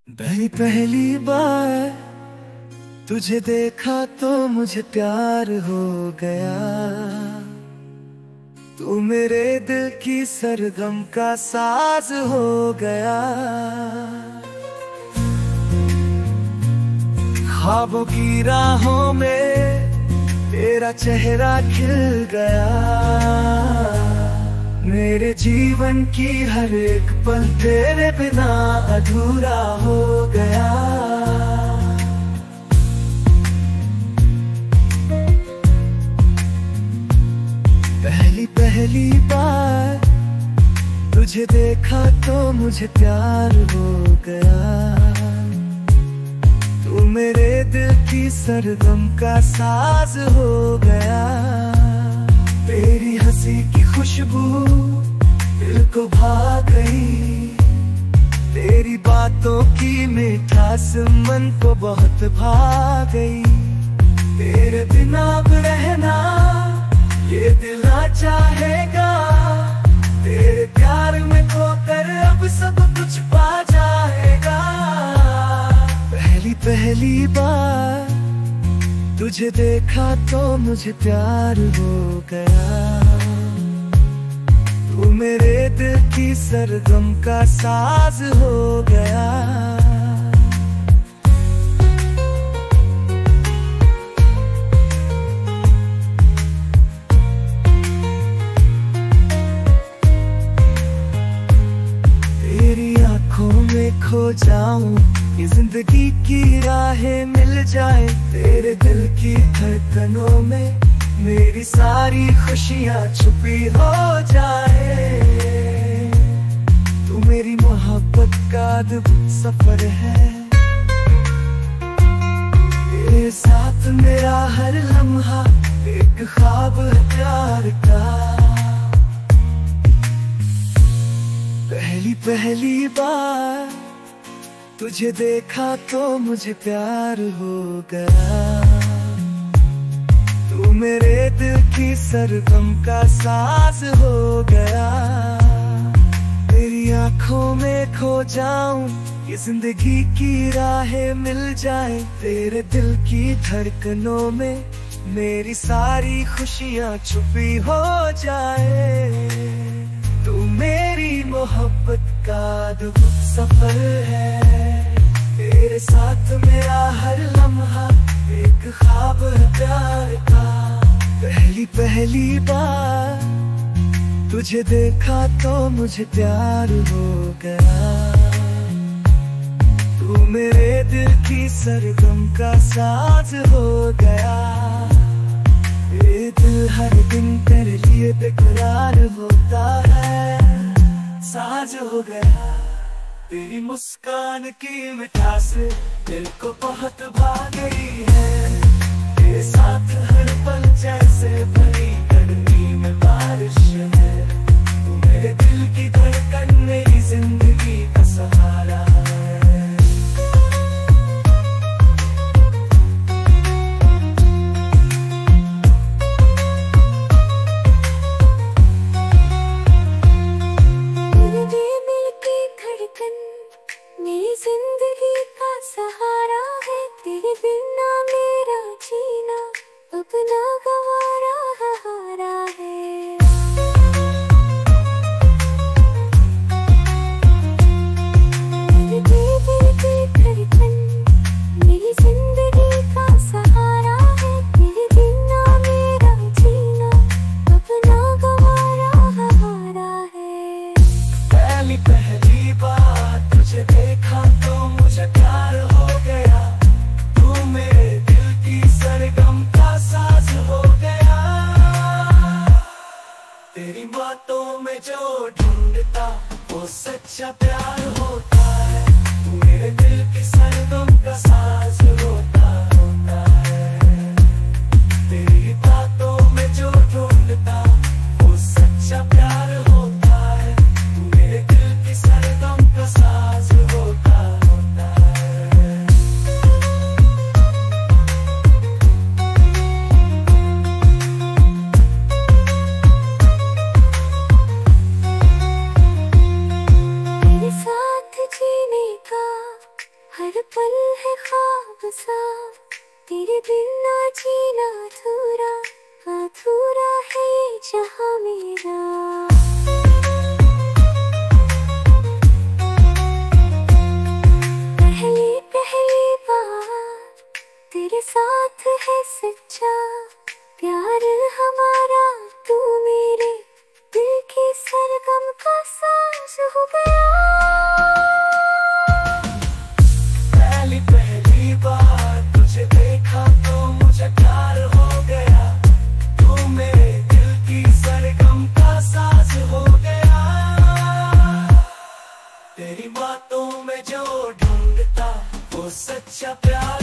पहली पहली बार तुझे देखा तो मुझे प्यार हो गया। तू मेरे दिल की सरगम का साज हो गया। ख्वाबों की राहों में तेरा चेहरा खिल गया। मेरे जीवन की हर एक पल तेरे बिना अधूरा हो गया। पहली पहली बार तुझे देखा तो मुझे प्यार हो गया। तू मेरे दिल की सरगम का साज हो गया। तेरी हंसी की खुशबू दिल को भा गई। तेरी बातों की मिठास मन को बहुत भा गई। तेरे बिना अब रहना ये दिल ना चाहेगा। तेरे प्यार में खोकर अब सब कुछ पा जाएगा। पहली पहली बार तुझे देखा तो मुझे प्यार हो गया। तू मेरे दिल की सरगम का साज हो गया। तेरी आंखों में खो जाऊं, ये जिंदगी की राहें मिल जाए। तेरे दिल की धड़कनों में मेरी सारी खुशियां छुपी हो जाए। तू मेरी मोहब्बत का अद्भुत सफर है। तेरे साथ मेरा हर लम्हा एक ख्वाब है प्यार का। पहली पहली बार तुझे देखा तो मुझे प्यार हो गया। तू मेरे दिल की सरगम का साज हो गया। तेरी आंखों में खो जाऊं, ये जिंदगी की राहें मिल जाए। तेरे दिल की धड़कनों में मेरी सारी खुशियां छुपी हो जाए। तू मेरी मोहब्बत का अद्भुत सफर है। तेरे साथ मेरा हर लम्हा एक ख्वाब है प्यार का। पहली पहली बार तुझे देखा तो मुझे प्यार हो गया। तू मेरे दिल की सरगम का साज हो गया। ये दिल हर दिन तेरे लिए बेकरार होता है। साज हो गया। तेरी मुस्कान की मिठास दिल को बहुत भा गई है। तेरे साथ हर पल जैसे भरी गर्मी में बारिश है। तू मेरे दिल की धड़कन, मेरी जिंदगी का सहारा है। मेरी जिंदगी का सहारा है। तेरे बिना मेरा जीना अपना गवारा हारा है। तेरे दिल की धड़कन मेरी जिंदगी का सहारा है। तेरे बिना मेरा जीना अपना गवारा हारा है। पहली पहली बार तुझे देखा तो मुझे प्यार हो गया। हर पल है ख्वाब सा, तेरे बिना जीना अधूरा, अधूरा है ये जहां मेरा। पहली पहली बार तेरे साथ है सच्चा प्यार हमारा, तू मेरे दिल के सरगम का साज हो गया। पहली पहली बार तुझे देखा तो मुझे प्यार हो गया, तू मेरे दिल की सरगम का साज हो गया। तेरी बातों में जो ढूंढता वो सच्चा प्यार